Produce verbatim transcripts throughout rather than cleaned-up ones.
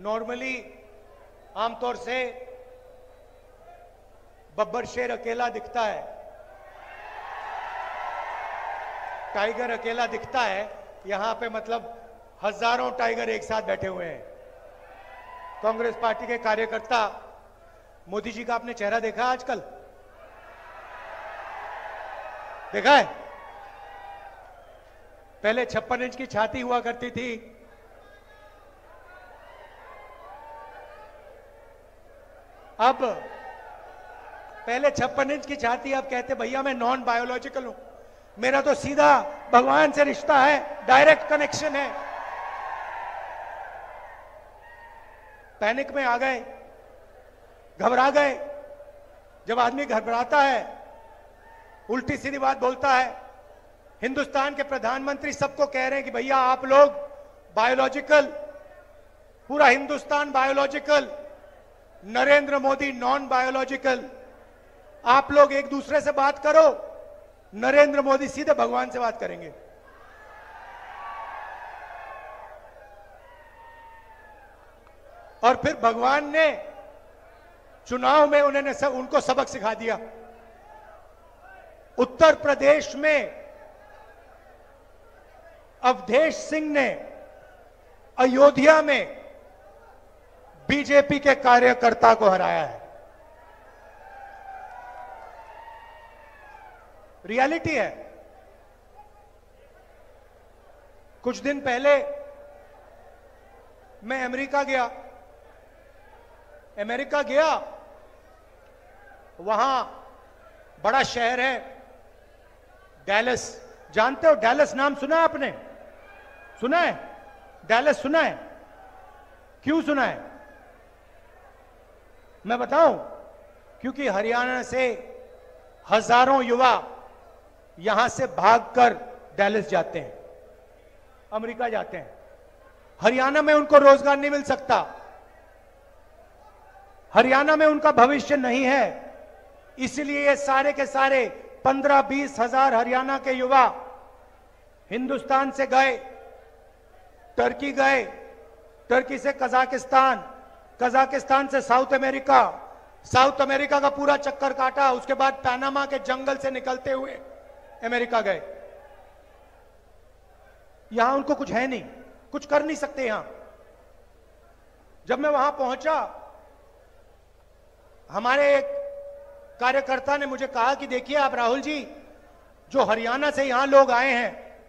Normally आमतौर से बब्बर शेर अकेला दिखता है, टाइगर अकेला दिखता है, यहां पे मतलब हजारों टाइगर एक साथ बैठे हुए हैं। कांग्रेस पार्टी के कार्यकर्ता, मोदी जी का आपने चेहरा देखा आजकल? देखा है? पहले छप्पन इंच की छाती हुआ करती थी, अब पहले छप्पन इंच की छाती, अब कहते भैया मैं नॉन बायोलॉजिकल हूं, मेरा तो सीधा भगवान से रिश्ता है, डायरेक्ट कनेक्शन है। पैनिक में आ गए, घबरा गए। जब आदमी घबराता है, उल्टी सीधी बात बोलता है। हिंदुस्तान के प्रधानमंत्री सबको कह रहे हैं कि भैया आप लोग बायोलॉजिकल, पूरा Hindustan biological, Narendra Modi non biological. आप लोग एक दूसरे से बात करो, नरेंद्र मोदी सीधे भगवान से बात करेंगे। और फिर भगवान ने चुनाव में उन्होंने सब उनको सबक सिखा दिया। उत्तर प्रदेश में अवधेश सिंह ने अयोध्या में बीजेपी के कार्यकर्ता को हराया है। रियलिटी है। कुछ दिन पहले मैं अमेरिका गया अमेरिका गया वहां बड़ा शहर है डैलस। जानते हो डैलस? नाम सुना है आपने? सुना है? डैलस सुना है? क्यों सुना है? मैं बताऊं, क्योंकि हरियाणा से हजारों युवा यहां से भागकर डैलस जाते हैं, अमेरिका जाते हैं। हरियाणा में उनको रोजगार नहीं मिल सकता, हरियाणा में उनका भविष्य नहीं है, इसलिए ये सारे के सारे पंद्रह बीस हजार हरियाणा के युवा हिंदुस्तान से गए, टर्की गए, टर्की से कजाकिस्तान, कजाकिस्तान से साउथ अमेरिका, साउथ अमेरिका का पूरा चक्कर काटा, उसके बाद पैनामा के जंगल से निकलते हुए अमेरिका गए। यहां उनको कुछ है नहीं, कुछ कर नहीं सकते यहां। जब मैं वहां पहुंचा, हमारे एक कार्यकर्ता ने मुझे कहा कि देखिए आप राहुल जी, जो हरियाणा से यहां लोग आए हैं,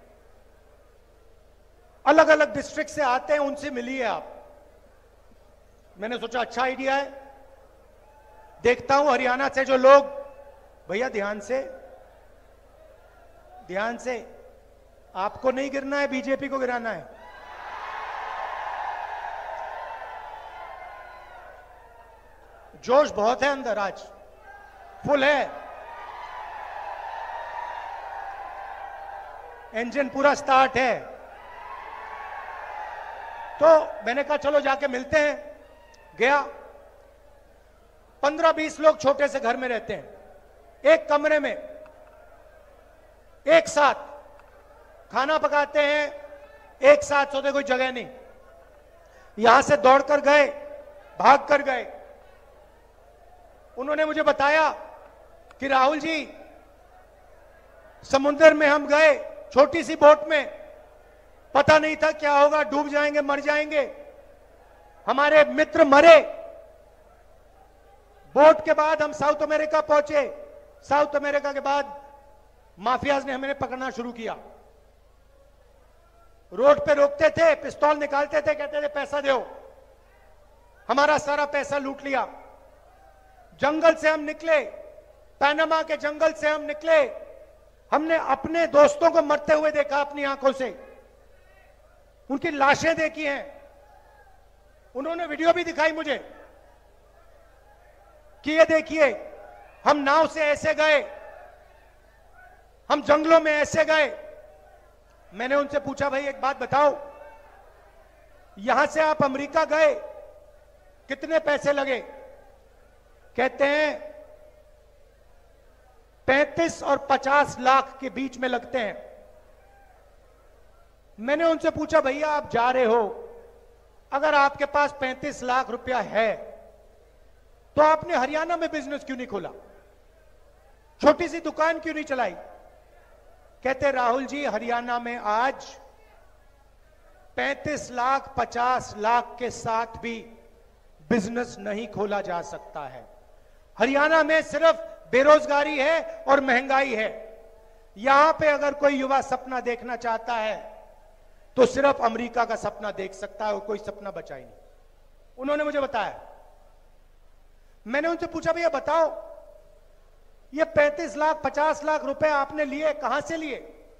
अलग अलग डिस्ट्रिक्ट से आते हैं, उनसे मिलिए आप। मैंने सोचा अच्छा आइडिया है, देखता हूं हरियाणा से जो लोग, भैया ध्यान से ध्यान से, आपको नहीं गिरना है, बीजेपी को गिराना है। जोश बहुत है अंदर, आज फुल है, इंजन पूरा स्टार्ट है। तो मैंने कहा चलो जाके मिलते हैं। गया, पंद्रह बीस लोग छोटे से घर में रहते हैं, एक कमरे में एक साथ खाना पकाते हैं, एक साथ सोते, कोई जगह नहीं। यहां से दौड़कर गए, भाग कर गए। उन्होंने मुझे बताया कि राहुल जी, समुद्र में हम गए छोटी सी बोट में, पता नहीं था क्या होगा, डूब जाएंगे, मर जाएंगे। हमारे मित्र मरे। बोट के बाद हम साउथ अमेरिका पहुंचे। साउथ अमेरिका के बाद माफियाज ने हमें पकड़ना शुरू किया। रोड पे रोकते थे, पिस्तौल निकालते थे, कहते थे पैसा दो। हमारा सारा पैसा लूट लिया। जंगल से हम निकले, पैनामा के जंगल से हम निकले। हमने अपने दोस्तों को मरते हुए देखा अपनी आंखों से, उनकी लाशें देखी हैं। उन्होंने वीडियो भी दिखाई मुझे कि ये देखिए, हम नाव से ऐसे गए, हम जंगलों में ऐसे गए। मैंने उनसे पूछा भाई एक बात बताओ, यहां से आप अमेरिका गए, कितने पैसे लगे? कहते हैं पैंतीस और पचास लाख के बीच में लगते हैं। मैंने उनसे पूछा भैया आप जा रहे हो, अगर आपके पास पैंतीस लाख रुपया है तो आपने हरियाणा में बिजनेस क्यों नहीं खोला? छोटी सी दुकान क्यों नहीं चलाई? कहते राहुल जी हरियाणा में आज पैंतीस लाख पचास लाख के साथ भी बिजनेस नहीं खोला जा सकता है। हरियाणा में सिर्फ बेरोजगारी है और महंगाई है। यहां पे अगर कोई युवा सपना देखना चाहता है तो सिर्फ अमेरिका का सपना देख सकता है और कोई सपना बचा ही नहीं। उन्होंने मुझे बताया, मैंने उनसे पूछा भैया बताओ ये पैंतीस लाख पचास लाख रुपए आपने लिए कहां से लिए?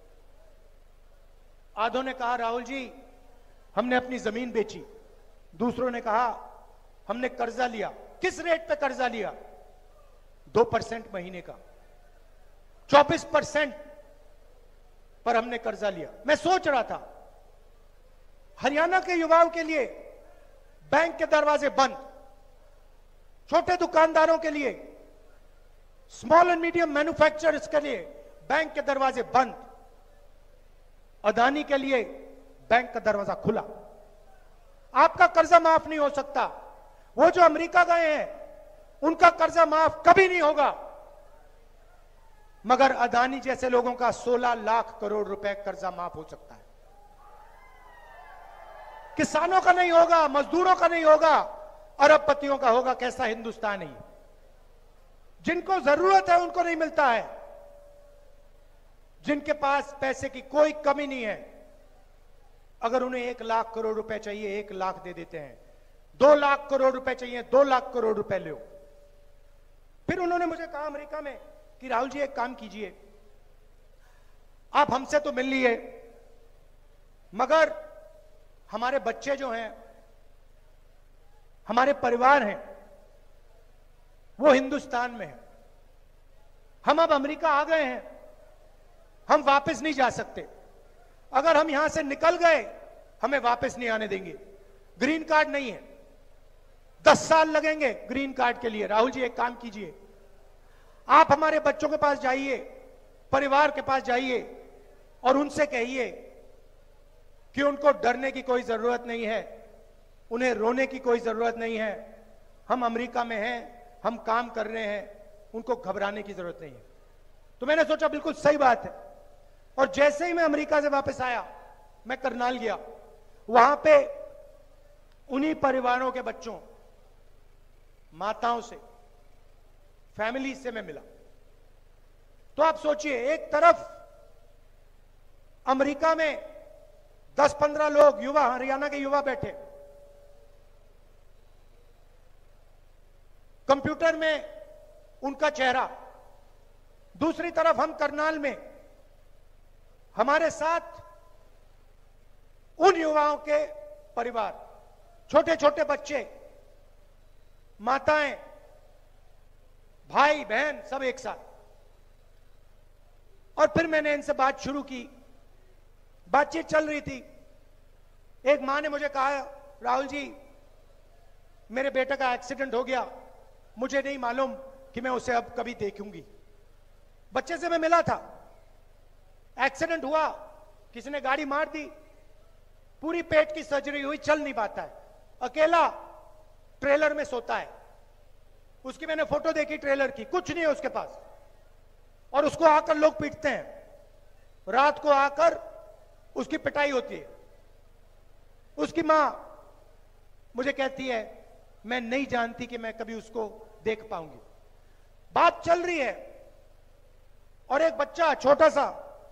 आधों ने कहा राहुल जी हमने अपनी जमीन बेची। दूसरों ने कहा हमने कर्जा लिया। किस रेट पे कर्जा लिया? दो परसेंट महीने का, चौबीस परसेंट पर हमने कर्जा लिया। मैं सोच रहा था हरियाणा के युवाओं के लिए बैंक के दरवाजे बंद, छोटे दुकानदारों के लिए, स्मॉल एंड मीडियम मैन्युफैक्चरर्स के लिए बैंक के दरवाजे बंद, अदानी के लिए बैंक का दरवाजा खुला। आपका कर्जा माफ नहीं हो सकता। वो जो अमेरिका गए हैं उनका कर्जा माफ कभी नहीं होगा, मगर अदानी जैसे लोगों का सोलह लाख करोड़ रुपए कर्जा माफ हो सकता है। किसानों का नहीं होगा, मजदूरों का नहीं होगा, अरबपतियों का होगा। कैसा हिंदुस्तान है? जिनको जरूरत है उनको नहीं मिलता है। जिनके पास पैसे की कोई कमी नहीं है, अगर उन्हें एक लाख करोड़ रुपए चाहिए एक लाख दे देते हैं, दो लाख करोड़ रुपए चाहिए दो लाख करोड़ रुपए लो। फिर उन्होंने मुझे कहा अमेरिका में कि राहुल जी एक काम कीजिए, आप हमसे तो मिल लिए मगर हमारे बच्चे जो हैं, हमारे परिवार हैं, वो हिंदुस्तान में हैं। हम अब अमेरिका आ गए हैं, हम वापस नहीं जा सकते। अगर हम यहां से निकल गए हमें वापस नहीं आने देंगे। ग्रीन कार्ड नहीं है, दस साल लगेंगे ग्रीन कार्ड के लिए। राहुल जी एक काम कीजिए, आप हमारे बच्चों के पास जाइए, परिवार के पास जाइए और उनसे कहिए कि उनको डरने की कोई जरूरत नहीं है, उन्हें रोने की कोई जरूरत नहीं है। हम अमेरिका में हैं, हम काम कर रहे हैं, उनको घबराने की जरूरत नहीं है। तो मैंने सोचा बिल्कुल सही बात है। और जैसे ही मैं अमेरिका से वापस आया, मैं करनाल गया, वहां पे उन्हीं परिवारों के बच्चों, माताओं से, फैमिली से मैं मिला। तो आप सोचिए, एक तरफ अमेरिका में दस पंद्रह लोग युवा, हरियाणा के युवा बैठे, कंप्यूटर में उनका चेहरा, दूसरी तरफ हम करनाल में, हमारे साथ उन युवाओं के परिवार, छोटे छोटे बच्चे, माताएं, भाई बहन, सब एक साथ। और फिर मैंने इनसे बात शुरू की, बातचीत चल रही थी। एक मां ने मुझे कहा राहुल जी मेरे बेटे का एक्सीडेंट हो गया, मुझे नहीं मालूम कि मैं उसे अब कभी देखूंगी। बच्चे से मैं मिला था, एक्सीडेंट हुआ, किसी ने गाड़ी मार दी, पूरी पेट की सर्जरी हुई, चल नहीं पाता है, अकेला ट्रेलर में सोता है। उसकी मैंने फोटो देखी ट्रेलर की, कुछ नहीं है उसके पास, और उसको आकर लोग पीटते हैं। रात को आकर उसकी पिटाई होती है। उसकी मां मुझे कहती है मैं नहीं जानती कि मैं कभी उसको देख पाऊंगी। बात चल रही है और एक बच्चा छोटा सा,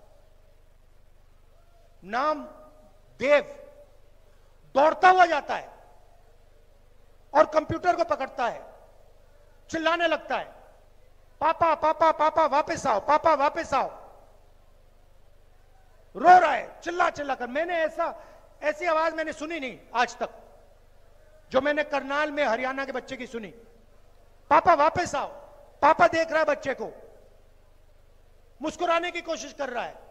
नाम देव, दौड़ता हुआ जाता है और कंप्यूटर को पकड़ता है, चिल्लाने लगता है, पापा पापा पापा वापस आओ, पापा वापस आओ। रो रहा है चिल्ला चिल्ला कर। मैंने ऐसा ऐसी आवाज मैंने सुनी नहीं आज तक जो मैंने करनाल में हरियाणा के बच्चे की सुनी। पापा वापस आओ। पापा देख रहा है बच्चे को, मुस्कुराने की कोशिश कर रहा है,